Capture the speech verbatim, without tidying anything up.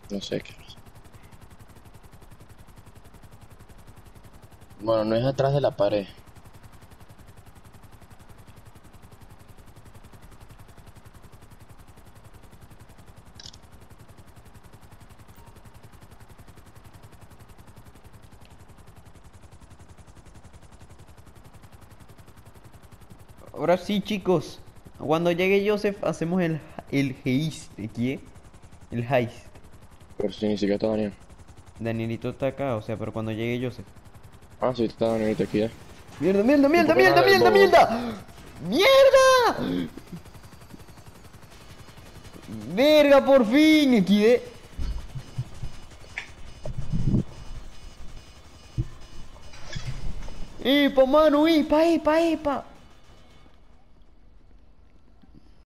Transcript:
No sé qué. Bueno, no es atrás de la pared. Ahora sí, chicos. Cuando llegue Joseph, hacemos el, el heist. ¿Qué? El heist. Por si ni siquiera está Daniel. Danielito está acá, o sea, pero cuando llegue Joseph. Ah, sí, está Daniel aquí ya. ¡Mierda, mierda, ¿Y mierda, por qué no mierda, le mierda, bobo? mierda! ¡Mierda! ¡Verga, por fin! Equide. ¡Epa, mano! ¡Epa, epa, epa!